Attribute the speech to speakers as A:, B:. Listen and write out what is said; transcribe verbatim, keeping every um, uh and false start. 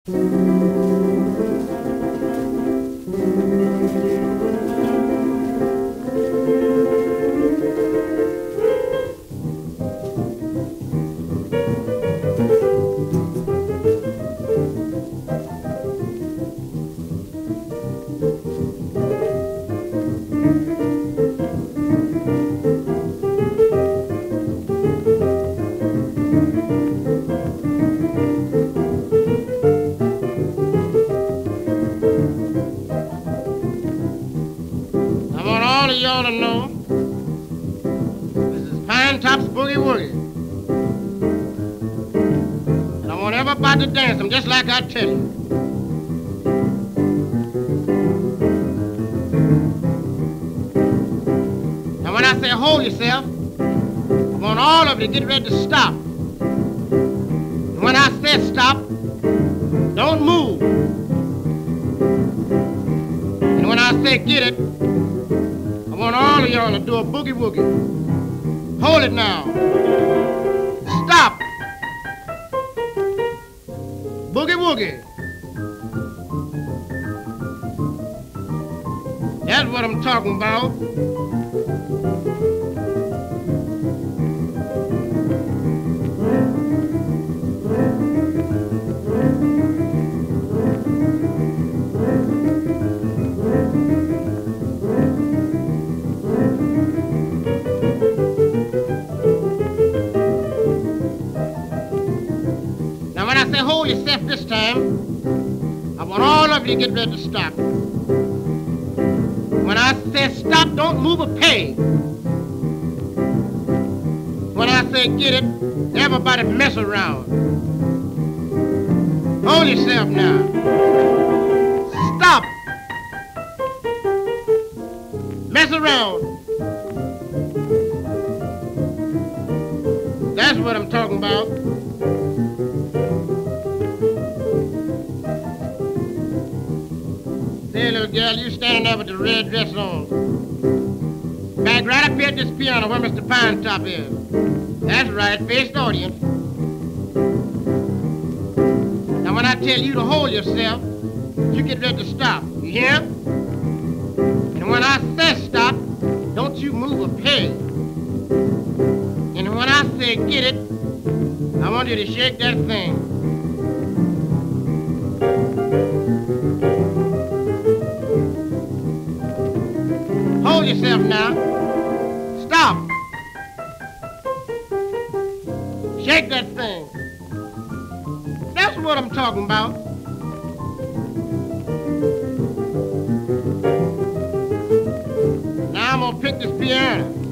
A: Y'all to know this is Pine Top's Boogie Woogie. And I want everybody to dance them just like I tell you. Now when I say hold yourself, I want all of you to get ready to stop. And when I say stop, don't move. And when I say get it, I want all of y'all to do a boogie woogie. Hold it now. Stop. Boogie woogie. That's what I'm talking about. When I say hold yourself this time, I want all of you to get ready to stop. When I say stop, don't move a peg. When I say get it, everybody mess around. Hold yourself now. Stop. Mess around. That's what I'm talking about. Hey, little girl, you standing there with the red dress on. Back right up here at this piano where Mister Pine Top is. That's right, face the audience. Now, when I tell you to hold yourself, you get ready to stop. You hear? And when I say stop, don't you move a peg. And when I say get it, I want you to shake that thing. Hold yourself now. Stop. Shake that thing. That's what I'm talking about. Now I'm gonna pick this piano.